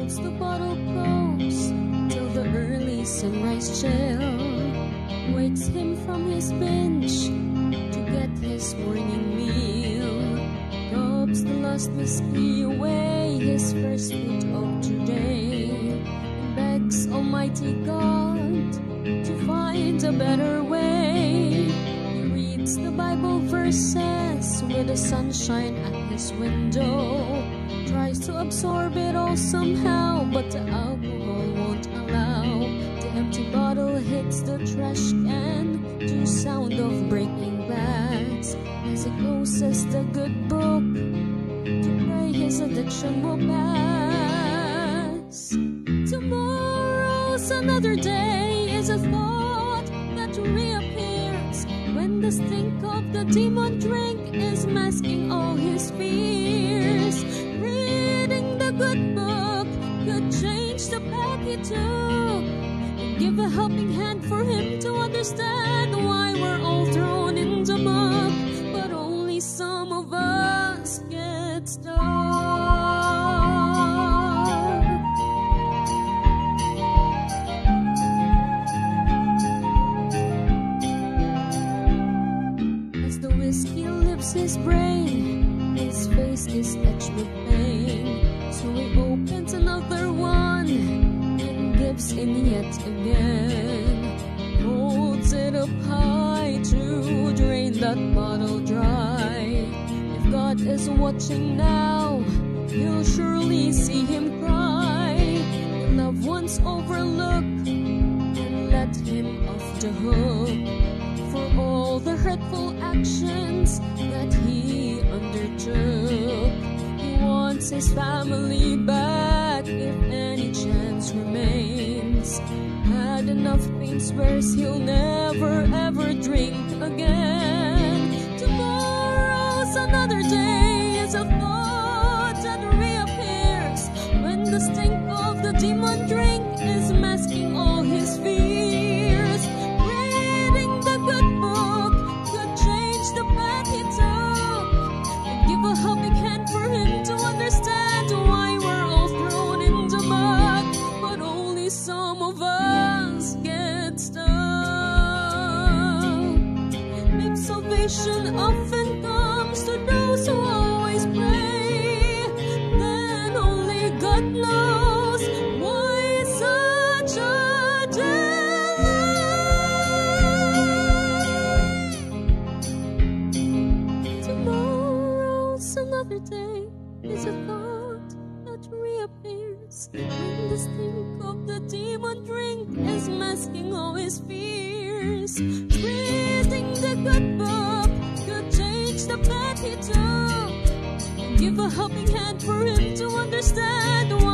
reads the bottle close till the early sunrise chill wakes him from his bench to get his morning meal. Gobs the last whiskey away, his first food of today, and begs Almighty God to find a better way. He reads the Bible verses with the sunshine at his window, tries to absorb it all somehow, but the alcohol won't allow. The empty bottle hits the trash can to sound of breaking glass as he closes the good book to pray his addiction will pass. Tomorrow's another day is a thought that reappears when the stink of the demon drink is masking all his fears. Reading the good book could change the path he took and give a helping hand for him to understand why we're all thrown in the muck, but only some of us get stuck. As the whiskey leaves his brain, his face is etched with pain, so he opens another one and gives in yet again. Holds it up high to drain that bottle dry. If God is watching now, he'll surely see him cry. The loved ones overlook and let him off the hook for all the hurtful actions that he undertook. He wants his family back if any chance remains. Had enough pain, swears he'll never ever drink again. Tomorrow's another day is a thought that reappears when the stink of the demon drink is masking all his fears. Reading the good book could change the path he took and give a helping hand for him to understand why we're all thrown in the mud, but only some of us get stuck. Maybe salvation often comes to those who always pray, then only God knows why such a delay. Tomorrow's another day is a thought that reappears when the stink of the demon drink is masking all his fears. Reading the good book could change the path he took and give a helping hand for him to understand